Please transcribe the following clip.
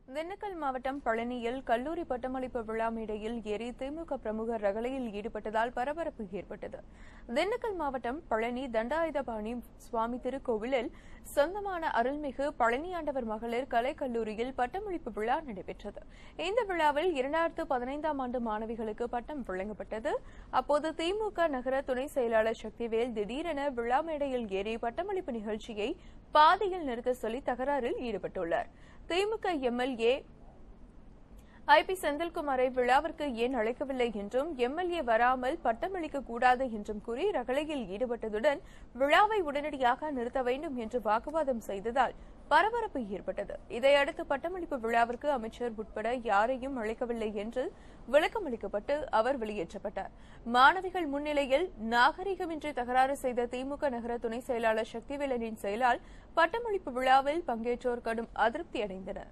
திண்டுக்கல் மாவட்டம் பழனியில் கல்லூரி பட்டமளிப்பு விழா மேடையில் ஏறி திமுக பிரமுகர் ரகளையில் ஈடுபட்டதால் பரபரப்பு ஏற்பட்டது. திண்டுக்கல் மாவட்டம் பழனி தண்டாயுதபாணி சுவாமி திருக்கோவிலில் சொந்தமான அருள்மிகு பழனியாண்டவர் மகளிர் கலைக்கல்லூரியில் பட்டமளிப்பு விழா நடைபெற்றது. இந்த விழாவில் 2015ஆம் ஆண்டு மாணவிகளுக்கு பட்டம் வழங்கப்பட்டது. அப்போது திமுக நகர துணை செயலாளர் சக்திவேல் திடீரென விழா மேடையில் ஏறி பட்டமளிப்பு நிகழ்ச்சியை பாதியில் நிறுத்த சொல்லி தகராறில் ஈடுபட்டுள்ளார். திமுக எம்எல்ஏ ஐபி செந்தில்குமாரை விழாவிற்கு ஏன் அழைக்கவில்லை என்றும் எம்எல்ஏ வராமல் பட்டமளிக்க கூடாது என்றும் கூறி ரகளையில் ஈடுபட்டதுடன் விழாவை உடனடியாக நிறுத்த வேண்டும் என்று வாக்குவாதம் செய்ததால் பரபரப்பு ஏற்பட்டது. இதையடுத்து பட்டமளிப்பு விழாவிற்கு அமைச்சர் உட்பட யாரையும் அழைக்கவில்லை என்று விளக்கம் அளிக்கப்பட்டு அவர் வெளியேற்றப்பட்டார். மாணவிகள் முன்னிலையில் நாகரிகமின்றி தகராறு செய்த திமுக நகர துணை செயலாளர் சக்திவேலனின் செயலால் பட்டமளிப்பு விழாவில் பங்கேற்றோர் கடும் அதிருப்தி அடைந்தனர்.